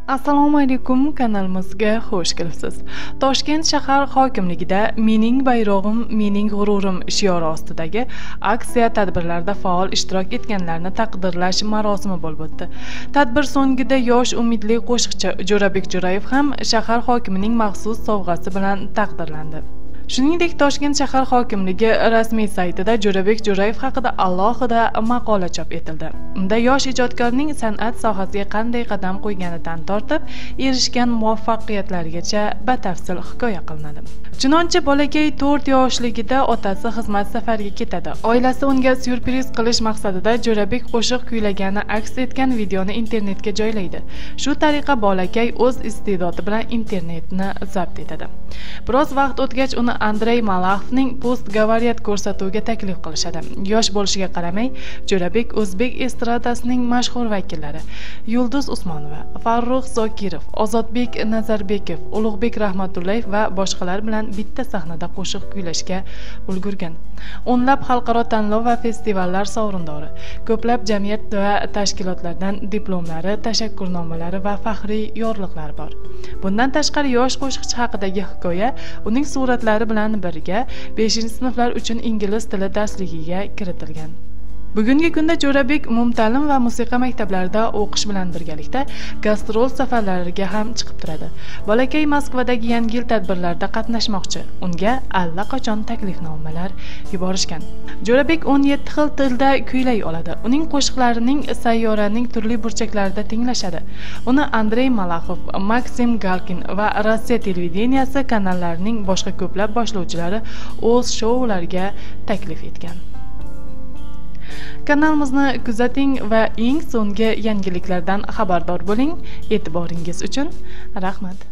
Assalomu alaykum, kanalimizga xush kelibsiz. Toshkent shahar hokimligida "Mening bayrog'im, mening g'ururim" shiori ostidagi aksiya tadbirlarda faol ishtirok etganlarni taqdirlash marosimi bo'lib o'tdi. Tadbir so'ngida yosh umidli qo'shiqchi Jo'rabek Jo'rayev ham shahar hokimining maxsus sovg'asi bilan taqdirlandi. Shuningdek, Toshkent shahar hokimligi rasmiy saytida Jo'rabek Jo'rayev haqida alohida maqola chop etildi. Unda yosh ijodkorning san'at sohasiga qanday qadam qo'yganidan tortib, erishgan muvaffaqiyatlarigacha batafsil hikoya qilinadi. Chunonchi bolakay 4 yoshligida otasi xizmat safariga ketadi. Oilasi unga syurpriz qilish maqsadida Jo'rabek qo'shiq kuylagani aks etgan videoni internetga joylaydi. Shu tariqa bolakay o'z iste'dodi bilan internetni zabt etadi. Biroz vaqt o'tgach uni Andrey Malaxovning post-gavaryat ko'rsatuviga taklif qilishadi. Yosh bo'lishiga qaramay, Jo'rabek o'zbek estradasining mashhur vakillari Yulduz Usmonova, Farruh Zokirov, Ozodbek Nazarbekov, Ulug'bek Rahmatullayev va boshqalar bilan bitta sahnada qo'shiq kuylashga ulgurgan. O'nlab xalqaro tanlov va festivallar sovrindori, ko'plab jamiyat va tashkilotlardan diplomlari, tashakkurnomalari va faxriy yorliqlar bor. Bundan tashqari yosh qo'shiqchi haqidagi hikoya uning suratlari bilan birga 5-sinflar uchun ingliz tili darsligiga kiritilgan. Bugungi kunda Jo'rabek umumta'lim va musiqa maktablarida o'qish bilan birgalikda gastrol safarlariga ham chiqib turadi. Bolakay Moskvadagi Yangi yil tadbirlarida qatnashmoqchi. Unga allaqachon taklifnomalar yuborishgan. Jo'rabek 17 xil tilda kuylay oladi. Uning qo'shiqlarining sayyoraning turli burchaklarida tinglashadi. Uni Andrey Malaxov, Maxim Galkin va Rossiya televideniyasi kanallarining boshqa ko'plab boshlovchilari o'z shoulariga taklif etgan. Kanalimizni kuzating va eng so'nggi yangiliklardan xabardor bo'ling. E'tiboringiz uchun rahmat.